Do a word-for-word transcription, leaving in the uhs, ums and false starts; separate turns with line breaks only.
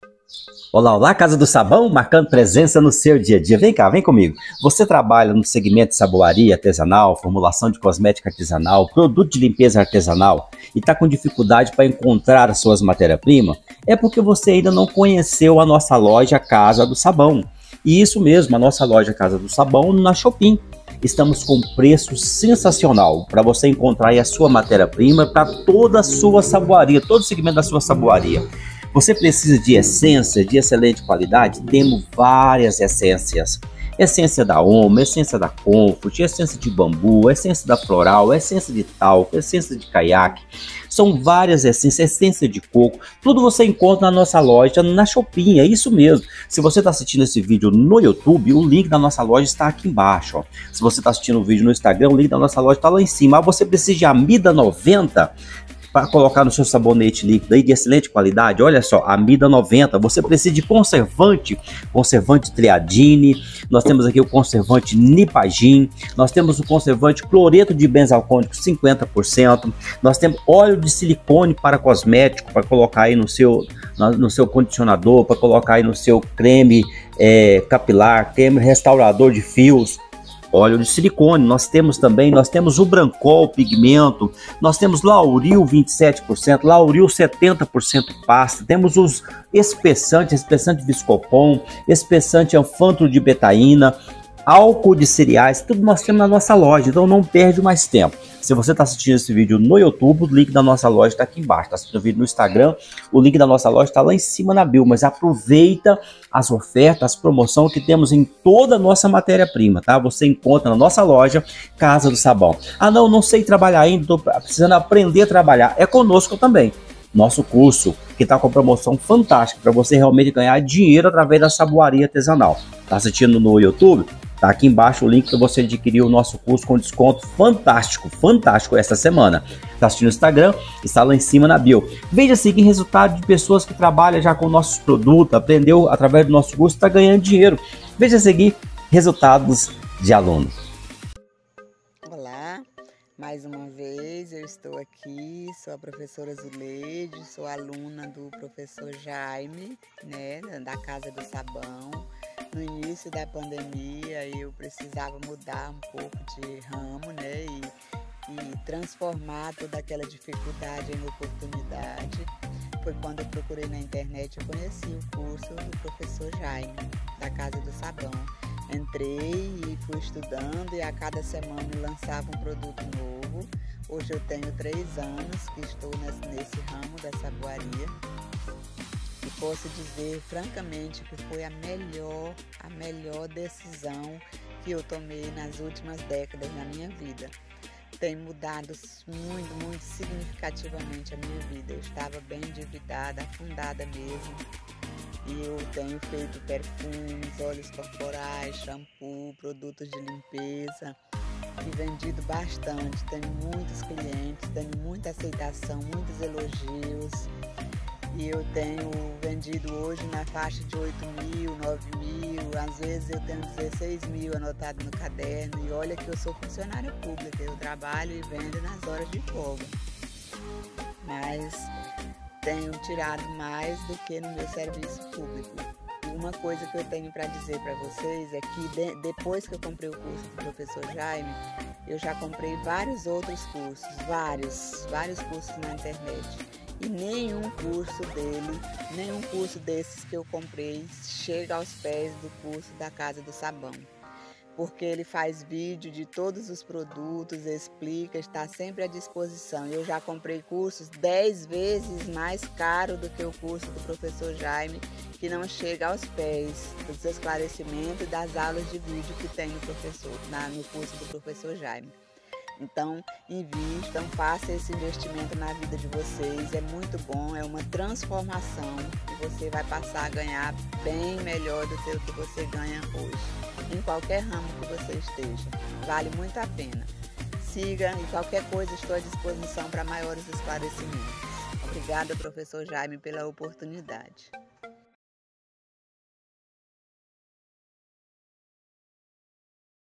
Olá, olá, Casa do Sabão, marcando presença no seu dia a dia. Vem cá, vem comigo. Você trabalha no segmento de saboaria artesanal, formulação de cosmética artesanal, produto de limpeza artesanal e está com dificuldade para encontrar as suas matérias-primas? É porque você ainda não conheceu a nossa loja Casa do Sabão. E isso mesmo, a nossa loja Casa do Sabão na Shopping. Estamos com preço sensacional para você encontrar aí a sua matéria-prima para toda a sua saboaria, todo o segmento da sua saboaria. Você precisa de essência de excelente qualidade? Temos várias essências. Essência da Omo, essência da Comfort, essência de bambu, essência da Floral, essência de talco, essência de caiaque. São várias essências, essência de coco. Tudo você encontra na nossa loja, na Shopping, é isso mesmo. Se você está assistindo esse vídeo no YouTube, o link da nossa loja está aqui embaixo. Ó. Se você está assistindo o vídeo no Instagram, o link da nossa loja está lá em cima. Ah, você precisa de Amida noventa para colocar no seu sabonete líquido aí de excelente qualidade. Olha só, Amida noventa, você precisa de conservante, conservante Triadine, nós temos aqui o conservante Nipagin, nós temos o conservante cloreto de benzalcônico cinquenta por cento, nós temos óleo de silicone para cosmético, para colocar aí no seu, no seu condicionador, para colocar aí no seu creme é, capilar, creme restaurador de fios, óleo de silicone, nós temos também, nós temos o Brancol pigmento, nós temos Lauril vinte e sete por cento, Lauril setenta por cento pasta, temos os espessantes, espessante Viscopom, espessante anfantro de betaína, álcool de cereais, tudo nós temos na nossa loja, então não perde mais tempo. Se você está assistindo esse vídeo no YouTube, o link da nossa loja está aqui embaixo. Está assistindo o vídeo no Instagram, o link da nossa loja está lá em cima na bio. Mas aproveita as ofertas, as promoções que temos em toda a nossa matéria-prima, tá? Você encontra na nossa loja Casa do Sabão. Ah, não, não sei trabalhar ainda, estou precisando aprender a trabalhar. É conosco também. Nosso curso, que está com promoção fantástica para você realmente ganhar dinheiro através da saboaria artesanal. Está assistindo no YouTube? Tá aqui embaixo o link para você adquirir o nosso curso com desconto fantástico, fantástico essa semana. Tá assistindo no Instagram? Está lá em cima na bio. Veja seguir resultado de pessoas que trabalham já com nossos produtos, aprendeu através do nosso curso, está ganhando dinheiro. Veja seguir resultados de aluno.
Olá, mais uma vez eu estou aqui, sou a professora Zuleide, sou aluna do professor Jaime, né, da Casa do Sabão. No início da pandemia eu precisava mudar um pouco de ramo, né, e, e transformar toda aquela dificuldade em oportunidade. Foi quando eu procurei na internet, eu conheci o curso do professor Jaime, da Casa do Sabão. Entrei e fui estudando e a cada semana eu lançava um produto novo. Hoje eu tenho três anos que estou nesse, nesse ramo da saboaria. E posso dizer francamente que foi a melhor, a melhor decisão que eu tomei nas últimas décadas na minha vida. Tem mudado muito, muito significativamente a minha vida. Eu estava bem endividada, afundada mesmo. E eu tenho feito perfumes, óleos corporais, shampoo, produtos de limpeza e vendido bastante. Tenho muitos clientes, tenho muita aceitação, muitos elogios. E eu tenho vendido hoje na faixa de oito mil, nove mil, às vezes eu tenho dezesseis mil anotado no caderno. E olha que eu sou funcionária pública, eu trabalho e vendo nas horas de folga. Mas tenho tirado mais do que no meu serviço público. E uma coisa que eu tenho para dizer para vocês é que de, depois que eu comprei o curso do professor Jaime, eu já comprei vários outros cursos, vários, vários cursos na internet. E nenhum curso dele, nenhum curso desses que eu comprei chega aos pés do curso da Casa do Sabão. Porque ele faz vídeo de todos os produtos, explica, está sempre à disposição. Eu já comprei cursos dez vezes mais caro do que o curso do professor Jaime, que não chega aos pés dos esclarecimentos e das aulas de vídeo que tem no, professor, na, no curso do professor Jaime. Então, invistam, façam esse investimento na vida de vocês, é muito bom, é uma transformação e você vai passar a ganhar bem melhor do que o que você ganha hoje, em qualquer ramo que você esteja, vale muito a pena. Siga e qualquer coisa estou à disposição para maiores esclarecimentos. Obrigada, professor Jaime, pela oportunidade.